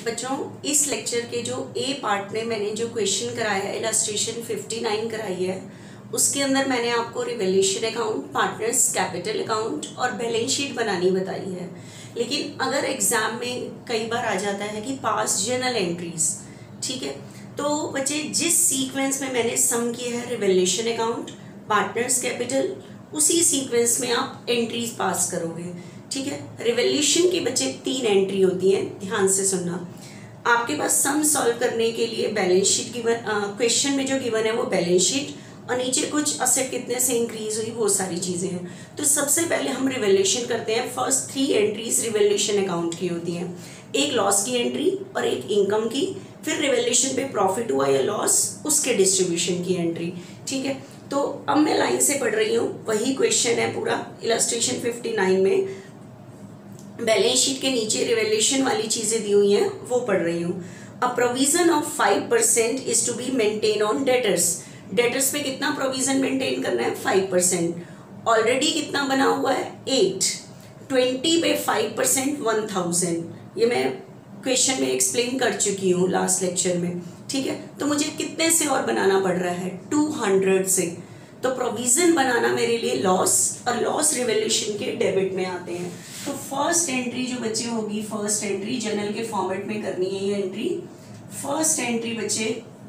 बच्चों इस लेक्चर के जो ए पार्ट में मैंने जो क्वेश्चन कराया है इलस्ट्रेशन 59 कराई है, उसके अंदर मैंने आपको revaluation account, partners capital account और बैलेंस शीट बनानी बताई है। लेकिन अगर एग्जाम में कई बार आ जाता है कि पास जर्नल एंट्रीज, ठीक है, तो बच्चे जिस सीक्वेंस में मैंने सम किया है रिवैल्यूएशन अकाउंट, पार्टनर्स कैपिटल, उसी सीक्वेंस में आप एंट्रीज पास करोगे। ठीक है, रिवैल्यूएशन की बच्चे 3 एंट्री होती हैं, ध्यान से सुनना। आपके पास सम सॉल्व करने के लिए बैलेंस शीट गिवन, क्वेश्चन में जो गिवन है वो बैलेंस शीट और नीचे कुछ असेट कितने से इंक्रीज हुई वो सारी चीजें हैं। तो सबसे पहले हम रिवैल्यूएशन करते हैं। फर्स्ट 3 एंट्रीज रिवैल्यूएशन अकाउंट की होती हैं, एक लॉस की एंट्री और एक इनकम की, फिर रिवैल्यूएशन पे प्रॉफिट हुआ या लॉस उसके डिस्ट्रीब्यूशन की एंट्री। ठीक है, तो अब मैं लाइन से पढ़ रही हूँ, वही क्वेश्चन है पूरा इलस्ट्रेशन 59 में। बैलेंस शीट के नीचे रिवैल्यूएशन वाली चीजें दी हुई हैं वो पढ़ रही हूँ। A provision of 5% is to be maintain on debtors. Debtors पे कितना प्रोविजन मेंटेन करना है? 5%। ऑलरेडी कितना बना हुआ है? 8। 20 पे 5% 1000। ये मैं क्वेश्चन में एक्सप्लेन कर चुकी हूँ लास्ट लेक्चर में। ठीक है, तो मुझे कितने से और बनाना पड़ रहा है? 200 से। तो प्रोविजन बनाना मेरे लिए लॉस, और लॉस रिवैल्यूएशन के डेबिट में आते हैं। तो फर्स्ट एंट्री जो बच्चे होगी, फर्स्ट एंट्री जर्नल के फॉर्मेट में करनी है ये एंट्री। फर्स्ट एंट्री बच्चे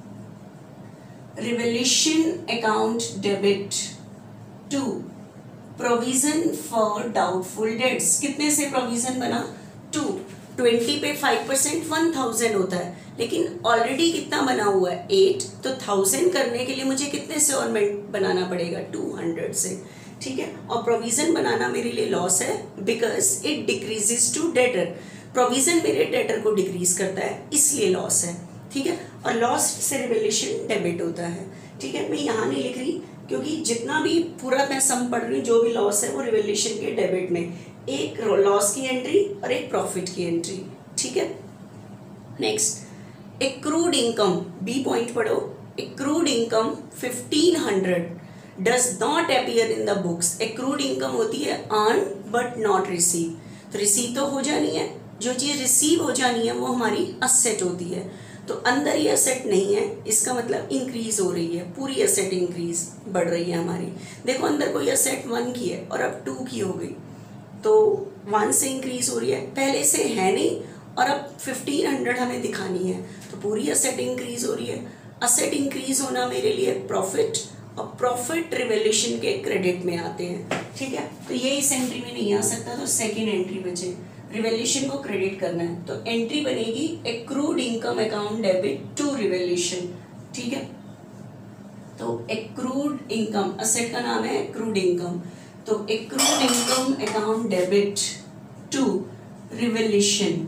revaluation account debit to provision for doubtful debts. कितने से प्रोविजन बना? 2। 20 पे 5% 1000 होता है, लेकिन ऑलरेडी कितना बना हुआ है? 8। तो 1000 करने के लिए मुझे कितने से और बनाना पड़ेगा? 200 से। ठीक है, और प्रोविजन बनाना मेरे लिए लॉस है because it decreases to debtor. Provision मेरे डेटर को डिक्रीज करता है, इसलिए लॉस है। ठीक है, और लॉस से रिवैल्यूएशन डेबिट होता है। ठीक है, मैं यहाँ नहीं लिख रही क्योंकि जितना भी पूरा मैं सम पढ़ रही हूँ, जो भी लॉस है वो रिवैल्यूएशन के डेबिट में, एक लॉस की एंट्री और एक प्रॉफिट की एंट्री। ठीक है, next accrued income, B point पढ़ो। Accrued income 1500 does not appear in the books. Accrued income होती है अर्न बट नॉट रिसीव। तो रिसीव तो हो जानी है, जो चीज रिसीव हो जानी है वो हमारी असेट होती है। तो अंदर ये असेट नहीं है, इसका मतलब इंक्रीज हो रही है, पूरी असेट इंक्रीज बढ़ रही है हमारी। देखो अंदर कोई असेट 1 की है और अब 2 की हो गई, तो 1 से इंक्रीज हो रही है, पहले से है नहीं और अब 1500 हमें दिखानी है, तो पूरी असेट इंक्रीज हो रही है। असेट इंक्रीज होना मेरे लिए प्रॉफिट, और प्रॉफिट रिवैल्यूएशन के क्रेडिट में आते हैं। ठीक है, तो ये इस एंट्री में नहीं आ सकता, तो सेकेंड एंट्री बचे, रिवैल्यूएशन को क्रेडिट करना है, तो एंट्री बनेगी accrued income account debit to revaluation. ठीक है, तो एक्रूड इनकम, असेट का नाम है एक्रूड इनकम, तो accrued income account debit to revaluation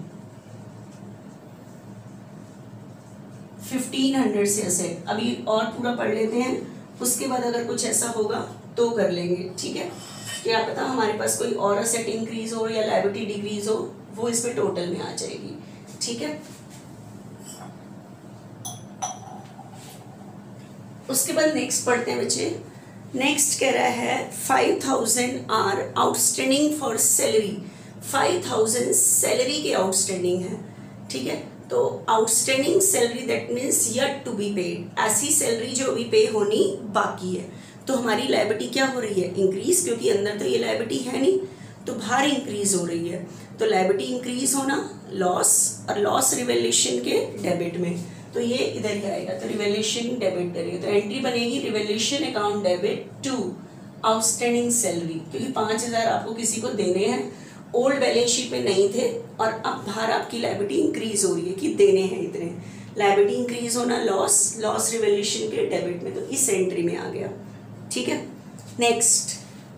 1500 से असेट। अभी और पूरा पढ़ लेते हैं, उसके बाद अगर कुछ ऐसा होगा तो कर लेंगे। ठीक है, क्या पता हमारे पास कोई और असेट इंक्रीज हो या लायबिलिटी डिक्रीज हो, वो इसमें टोटल में आ जाएगी। ठीक है, उसके बाद नेक्स्ट पढ़ते हैं बच्चे। नेक्स्ट कह रहा है 5000 are outstanding for salary. 5000 salary के आउटस्टैंडिंग है। ठीक है, तो outstanding salary that means yet to be paid, ऐसी सैलरी जो अभी पे होनी बाकी है। तो हमारी लायबिलिटी क्या हो रही है? इंक्रीज, क्योंकि अंदर तो ये लायबिलिटी है नहीं, तो बाहर इंक्रीज हो रही है। तो लायबिलिटी इंक्रीज होना लॉस, और लॉस रिवैल्यूएशन के डेबिट में, तो ये इधर ही आएगा, तो रिवैल्यूएशन डेबिट करिए, तो एंट्री बनेगी revaluation account debit to outstanding salary, क्योंकि 5000 आपको किसी को देने हैं, ओल्ड बैलेंस शीट में नहीं थे, और अब बाहर आपकी लायबिलिटी इंक्रीज हो रही है कि देने हैं इतने। लायबिलिटी इंक्रीज होना लॉस, लॉस रिवैल्यूएशन के डेबिट में, तो इस एंट्री में आ गया। ठीक है, next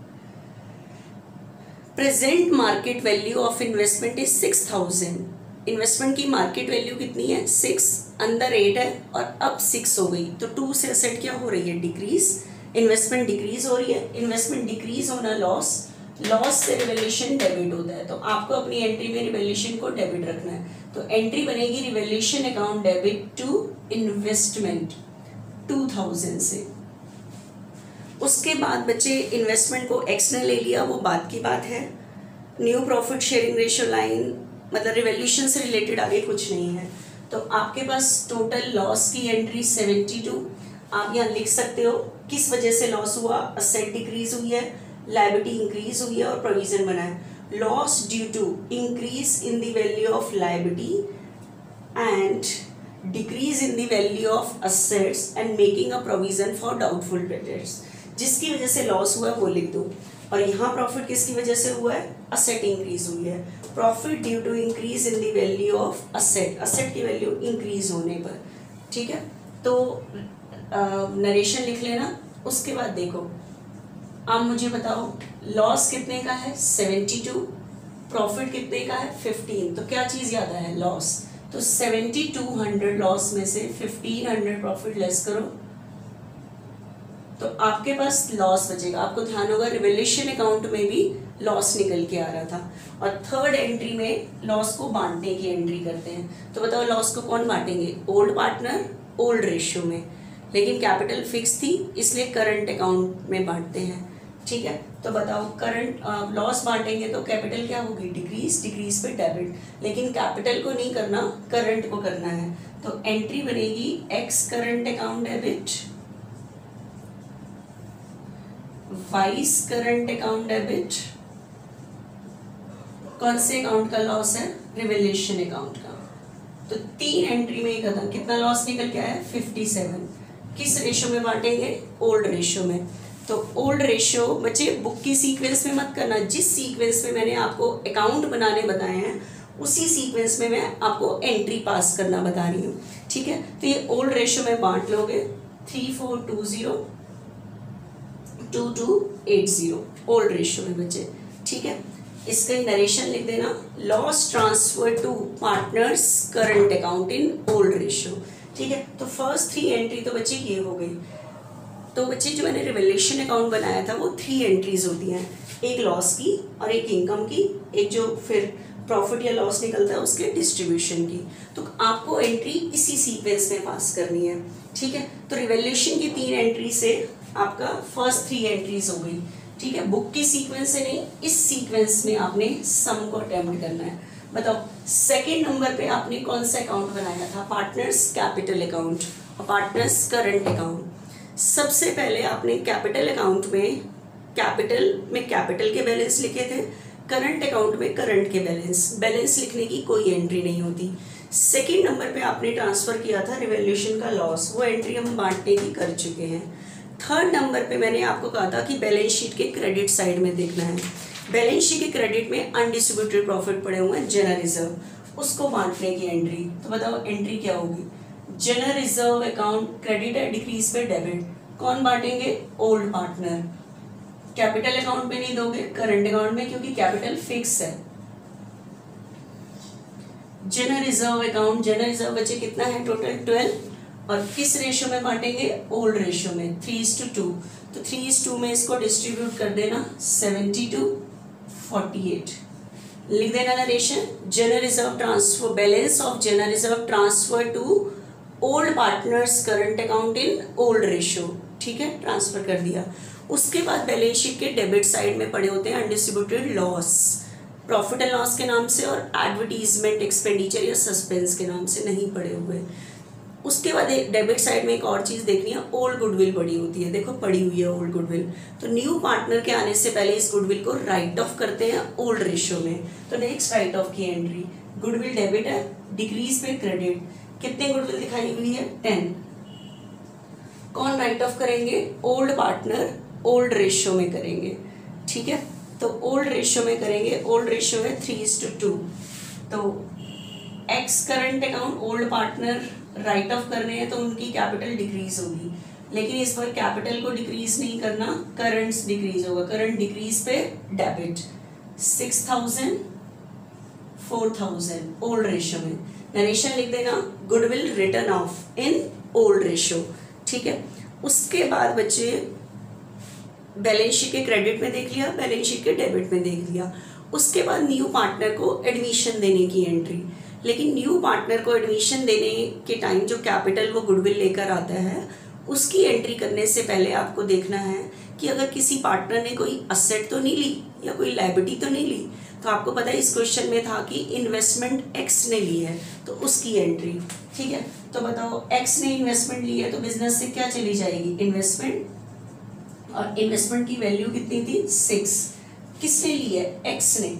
present market value of investment is 6000। Investment की मार्केट वैल्यू कितनी है? 6, अंदर 8 है और अब 6 हो गई, तो 2 से असेट क्या हो रही है? डिक्रीज, इन्वेस्टमेंट डिक्रीज हो रही है। इन्वेस्टमेंट डिक्रीज होना लॉस, लॉस से रिवैल्यूएशन डेबिट होता है, तो आपको अपनी एंट्री में रिवैल्यूएशन को डेबिट रखना है, तो एंट्री बनेगी revaluation account debit to investment 2000 से। उसके बाद बच्चे इन्वेस्टमेंट को एक्स ने ले लिया, वो बात की बात है। New profit sharing ratio line मतलब रिवॉल्यूशन से रिलेटेड आगे कुछ नहीं है। तो आपके पास टोटल लॉस की एंट्री 72, आप यहाँ लिख सकते हो किस वजह से लॉस हुआ। असेट डिक्रीज हुई है, लायबिलिटी इंक्रीज हुई है और प्रोविजन बना है। Loss due to increase in the value of liability and decrease in the value of assets and making a provision for doubtful debtors. जिसकी वजह से लॉस हुआ है वो लिख दो। और यहाँ प्रॉफिट किसकी वजह से हुआ है, असेट इंक्रीज हुई है। Profit due to increase in the value of asset, asset की वैल्यू इंक्रीज होने पर। ठीक है, तो नरेशन लिख लेना। उसके बाद देखो, अब मुझे बताओ लॉस कितने का है 72, प्रॉफिट कितने का है 15। तो क्या चीज़ याद है, लॉस। तो 7200 लॉस में से 1500 प्रॉफिट लेस करो तो आपके पास लॉस बचेगा। आपको ध्यान होगा रिवॉल्यूशन अकाउंट में भी लॉस निकल के आ रहा था। और थर्ड एंट्री में लॉस को बांटने की एंट्री करते हैं। तो बताओ लॉस को कौन बांटेंगे, ओल्ड पार्टनर ओल्ड रेशियो में। लेकिन कैपिटल फिक्स थी इसलिए करंट अकाउंट में बांटते हैं। ठीक है, तो बताओ करंट लॉस बांटेंगे तो कैपिटल क्या होगी, डिक्रीज, डिक्रीज पे डेबिट। लेकिन कैपिटल को नहीं करना, करंट को करना है। तो एंट्री बनेगी X current account debit, Y's current account debit. कौन से अकाउंट का लॉस है, रिवॉल्यूशन अकाउंट का। तो 3 एंट्री में ही खत्म। कितना लॉस निकल के आया 57। किस रेशियो में बांटेंगे, ओल्ड रेशियो में। तो ओल्ड रेशियो बच्चे बुक की सीक्वेंस में मत करना, जिस सीक्वेंस में मैंने आपको अकाउंट बनाने बताए हैं उसी सीक्वेंस में मैं आपको एंट्री पास करना बता रही हूँ। ठीक है, तो ये ओल्ड रेशियो में बांट लोगे 3420 2280 ओल्ड रेशियो में बच्चे। ठीक है, इसका नरेशन लिख देना, loss transfer to partners current account in old ratio. ठीक है, तो फर्स्ट 3 एंट्री तो बच्चे ये हो गई। तो बच्चे जो मैंने रिवॉल्यूशन अकाउंट बनाया था वो 3 एंट्रीज होती हैं, एक लॉस की और एक इनकम की, एक जो फिर प्रॉफिट या लॉस निकलता है उसके डिस्ट्रीब्यूशन की। तो आपको एंट्री इसी सीक्वेंस में पास करनी है। ठीक है, तो रिवॉल्यूशन की 3 एंट्री से आपका फर्स्ट 3 एंट्रीज हो गई। ठीक है, बुक की सीक्वेंस से नहीं, इस सीक्वेंस में आपने सम को अटेम्प्ट करना है। बताओ सेकंड नंबर पे आपने कौन सा अकाउंट बनाया था, पार्टनर्स कैपिटल अकाउंट और पार्टनर्स करंट अकाउंट। सबसे पहले आपने कैपिटल अकाउंट में कैपिटल के बैलेंस लिखे थे, करंट अकाउंट में करंट के बैलेंस लिखने की कोई एंट्री नहीं होती। सेकंड नंबर पे आपने ट्रांसफर किया था रिवॉल्यूशन का लॉस, वो एंट्री हम बांटने की कर चुके हैं। थर्ड नंबर पे मैंने आपको कहा था कि बैलेंस शीट के क्रेडिट साइड में देखना है। बैलेंस शीट के क्रेडिट में अनडिस्ट्रीब्यूटेड प्रॉफिट पड़े हुए हैं जनरल रिजर्व, उसको बांटने की एंट्री। तो बताओ एंट्री क्या होगी, जनरल रिजर्व अकाउंट क्रेडिट है, डिक्रीज पे डेबिट। कौन बांटेंगे, ओल्ड पार्टनर। कैपिटल अकाउंट में नहीं दोगे, करंट अकाउंट में, क्योंकि कैपिटल फिक्स है। जनरल रिजर्व बचे कितना है टोटल 12। और किस रेशियो में बांटेंगे, ओल्ड रेशियो में 3:2। तो 3:2 में इसको डिस्ट्रीब्यूट कर देना 70:48 लिख देना narration. General reserve transfer, balance of general reserve transfer to old partners current account in old ratio. ठीक है, ट्रांसफर कर दिया। उसके बाद बैलेंस शीट के डेबिट साइड में पड़े होते हैं undistributed loss, profit and loss के नाम से और एडवर्टीजमेंट एक्सपेंडिचर या सस्पेंस के नाम से नहीं पड़े हुए। उसके बाद एक डेबिट साइड में एक और चीज़ देखनी है, ओल्ड गुडविल पड़ी होती है। देखो पड़ी हुई है ओल्ड गुडविल। तो न्यू पार्टनर के आने से पहले इस गुडविल को राइट ऑफ करते हैं ओल्ड रेशियो में। तो नेक्स्ट राइट ऑफ की एंट्री, गुडविल डेबिट है, डिक्रीज पे क्रेडिट। कितने गुडविल दिखाई हुई है 10। कौन राइट ऑफ करेंगे, ओल्ड पार्टनर ओल्ड रेशियो में करेंगे। ठीक है, तो ओल्ड रेशियो में करेंगे, ओल्ड रेशियो है 3:2। तो X current account old partner write off करने हैं तो उनकी कैपिटल डिक्रीज होगी। लेकिन इस बार कैपिटल को डिक्रीज नहीं करना, करंट्स डिक्रीज होगा। करंट डिक्रीज पे डेबिट 6000 4000 ओल्ड रेशियो में। नरेशन लिख देना, goodwill return off in old ratio. ठीक है, उसके बाद बच्चे बैलेंस शीट के क्रेडिट में देख लिया, बैलेंस शीट के डेबिट में देख लिया। उसके बाद न्यू पार्टनर को एडमिशन देने की एंट्री। लेकिन न्यू पार्टनर को एडमिशन देने के टाइम जो कैपिटल वो गुडविल लेकर आता है उसकी एंट्री करने से पहले आपको देखना है कि अगर किसी पार्टनर ने कोई असेट तो नहीं ली या कोई लायबिलिटी तो नहीं ली। तो आपको पता है इस क्वेश्चन में था कि इन्वेस्टमेंट एक्स ने ली है तो उसकी एंट्री, ठीक है। तो बताओ एक्स ने इन्वेस्टमेंट ली है तो बिजनेस से क्या चली जाएगी, इन्वेस्टमेंट, और इन्वेस्टमेंट की वैल्यू कितनी थी 6। किसने ली है, एक्स ने,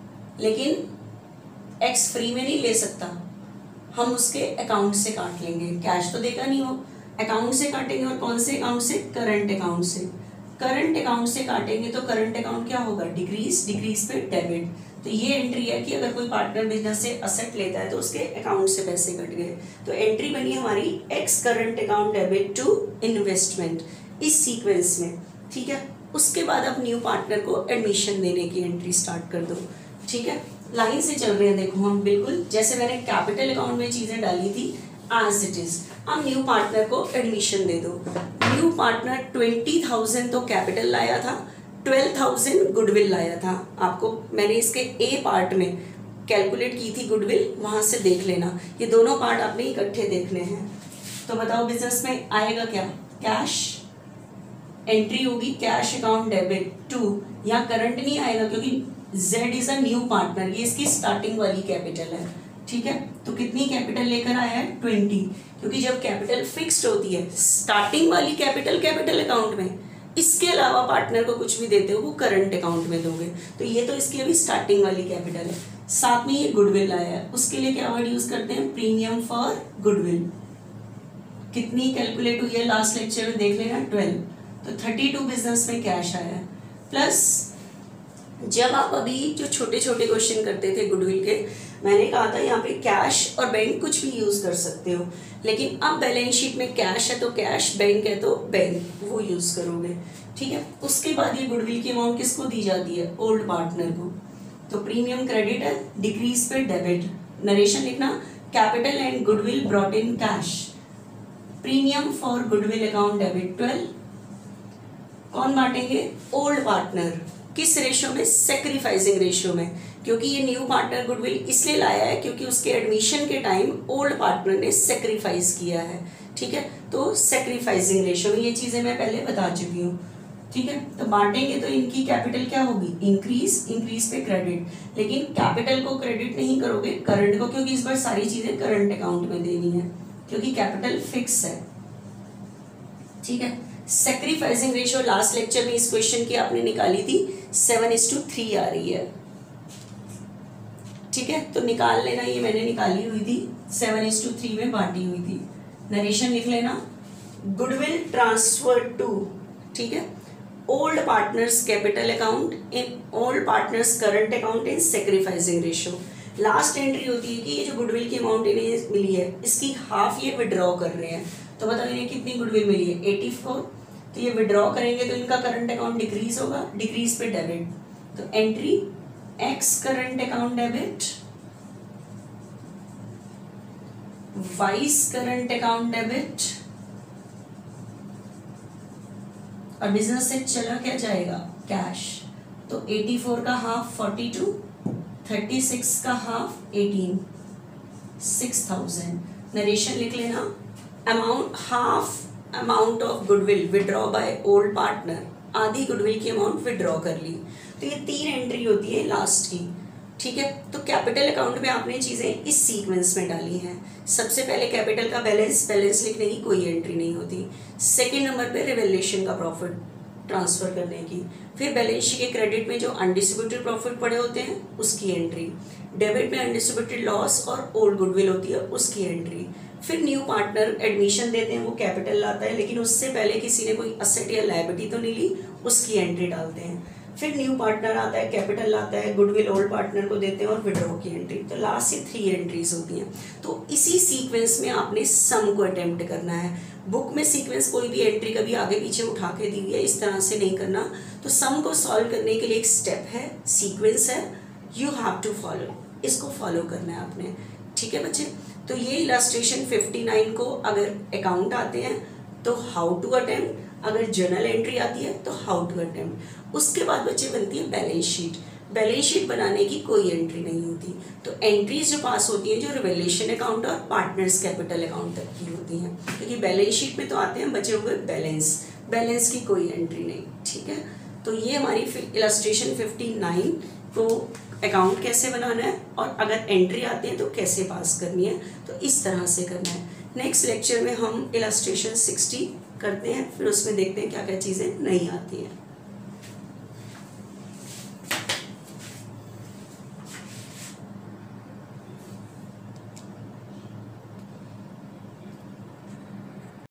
लेकिन एक्स फ्री में नहीं ले सकता, हम उसके अकाउंट से काट लेंगे, कैश तो देगा नहीं वो, अकाउंट से काटेंगे। और कौन से अकाउंट से, करंट अकाउंट से। करंट अकाउंट से काटेंगे तो करंट अकाउंट क्या होगा, डिक्रीज, डिक्रीज पे डेबिट। तो ये एंट्री है कि अगर कोई पार्टनर बिजनेस से असेट लेता है तो उसके अकाउंट से पैसे कट गए। तो एंट्री बनी हमारी X current account debit to investment, इस सीक्वेंस में, ठीक है। उसके बाद अब न्यू पार्टनर को एडमिशन देने की एंट्री स्टार्ट कर दो, ठीक है। लाइन से चल रहे हैं, देखो हम बिल्कुल जैसे मैंने कैपिटल अकाउंट में चीजें डाली थी एज इट इज। अब न्यू पार्टनर को एडमिशन दे दो। न्यू पार्टनर 20,000 तो कैपिटल लाया था, 12,000 गुडविल लाया था। आपको मैंने इसके ए पार्ट में कैलकुलेट की थी गुडविल, वहां से देख लेना, ये दोनों पार्ट आपने इकट्ठे देखने हैं। तो बताओ बिजनेस में आएगा क्या, कैश, एंट्री होगी कैश अकाउंट डेबिट टू, यहाँ करंट नहीं आएगा क्योंकि Z is a new partner, ये इसकी स्टार्टिंग वाली कैपिटल है, ठीक है। तो कितनी कैपिटल लेकर आया है, 20, क्योंकि जब कैपिटल फिक्स्ड होती है, स्टार्टिंग वाली कैपिटल कैपिटल अकाउंट में, इसके अलावा पार्टनर को कुछ भी देते हो वो करंट अकाउंट में दोगे। तो ये तो इसकी अभी स्टार्टिंग वाली कैपिटल है। साथ में ये गुडविल आया है, उसके लिए क्या वर्ड यूज करते हैं, प्रीमियम फॉर गुडविल। कितनी कैलकुलेट हुई है लास्ट लेक्चर में देख लेना, 12। तो 32 बिजनेस में कैश आया है। प्लस जब आप अभी जो छोटे छोटे क्वेश्चन करते थे गुडविल के, मैंने कहा था यहाँ पे कैश और बैंक कुछ भी यूज कर सकते हो, लेकिन अब बैलेंस शीट में कैश है तो कैश, बैंक है तो बैंक, वो यूज करोगे, ठीक है। उसके बाद ये गुडविल की अमाउंट किसको दी जाती है, ओल्ड पार्टनर को। तो प्रीमियम क्रेडिट है, डिक्रीज पे डेबिट, नरेशन लिखना, capital and goodwill brought in cash, premium for goodwill account debit 12। कौन बांटेंगे, ओल्ड पार्टनर। किस रेशियो में, सेक्रीफाइसिंग रेशियो में, क्योंकि ये न्यू पार्टनर गुडविल इसलिए लाया है क्योंकि उसके एडमिशन के टाइम ओल्ड पार्टनर ने सेक्रीफाइस किया है, ठीक है। तो सेक्रीफाइसिंग रेशियो में ये चीजें मैं पहले बता चुकी हूँ, ठीक है। तो बांटेंगे तो इनकी कैपिटल क्या होगी, इंक्रीज, इंक्रीज पे क्रेडिट, लेकिन कैपिटल को क्रेडिट नहीं करोगे, करंट को, क्योंकि इस बार सारी चीजें करंट अकाउंट में देनी है क्योंकि कैपिटल फिक्स है, ठीक है। सेक्रीफाइसिंग रेशियो लास्ट लेक्चर में इस क्वेश्चन की आपने निकाली थी, 7:3 आ रही है, ठीक है। तो निकाल लेना, ये मैंने निकाली हुई थी, 7:3 में बांटी हुई थी। नरेशन लिख लेना, गुडविल ट्रांसफर टू, ठीक है, old partners capital account in old partners current account in sacrificing ratio. Last entry होती है कि ये जो गुडविल की अमाउंट इन्हें मिली है इसकी हाफ ये विड्रॉ कर रहे हैं। तो बताओ इन्हें कितनी गुडविल मिली है, 84। तो ये विड्रॉ करेंगे तो इनका करंट अकाउंट डिक्रीज होगा, डिक्रीज पे डेबिट। तो entry X current account debit, Y's current account debit, और बिजनेस से चला क्या जाएगा, कैश। तो 84 का हाफ 42, 36 का हाफ 18, 6,000। नरेशन लिख लेना, amount, half amount of goodwill withdraw by old partner, आधी गुडविल की अमाउंट विड्रॉ कर ली। तो ये 3 एंट्री होती है लास्ट की, ठीक है। तो कैपिटल अकाउंट में आपने चीजें इस सीक्वेंस में डाली हैं। सबसे पहले कैपिटल का बैलेंस, बैलेंस लिखने की कोई एंट्री नहीं होती। सेकेंड नंबर पे रिवेलेशन का प्रॉफिट ट्रांसफर करने की, फिर बैलेंस शीट के क्रेडिट में जो अनडिस्ट्रीब्यूटेड प्रॉफिट पड़े होते हैं उसकी एंट्री, डेबिट में अनडिस्ट्रीब्यूटेड लॉस और ओल्ड गुडविल होती है उसकी एंट्री, फिर न्यू पार्टनर एडमिशन देते हैं वो कैपिटल लाता है लेकिन उससे पहले किसी ने कोई असेट या लायबिलिटी तो नहीं ली, उसकी एंट्री डालते हैं, फिर न्यू पार्टनर आता है, कैपिटल लाता है, गुडविल ओल्ड पार्टनर को देते हैं और विड्रॉ की एंट्री। तो लास्ट से 3 एंट्रीज होती हैं। तो इसी सीक्वेंस में आपने सम को अटेम्प्ट करना है। बुक में सीक्वेंस कोई भी एंट्री कभी आगे पीछे उठा के दी है, इस तरह से नहीं करना। तो सम को सॉल्व करने के लिए एक स्टेप है, सीक्वेंस है, यू हैव टू फॉलो, इसको फॉलो करना है आपने, ठीक है बच्चे। तो ये इलस्ट्रेशन 59 को अगर अकाउंट आते हैं तो हाउ टू अटेम्प्ट, अगर जर्नल एंट्री आती है तो हाउ टू अटेम्प्ट। उसके बाद बच्चे बनती है बैलेंस शीट। बैलेंस शीट बनाने की कोई एंट्री नहीं होती। तो एंट्रीज जो पास होती हैं जो रिवेलेशन अकाउंट और पार्टनर्स कैपिटल अकाउंट तक की होती हैं, क्योंकि बैलेंस शीट में तो आते हैं बचे हुए बैलेंस, बैलेंस की कोई एंट्री नहीं, ठीक है। तो ये हमारी इलस्ट्रेशन 59 को अकाउंट कैसे बनाना है और अगर एंट्री आती है तो कैसे पास करनी है, तो इस तरह से करना है। नेक्स्ट लेक्चर में हम इलस्ट्रेशन 60 करते हैं, फिर उसमें देखते हैं क्या क्या चीज़ें नहीं आती हैं।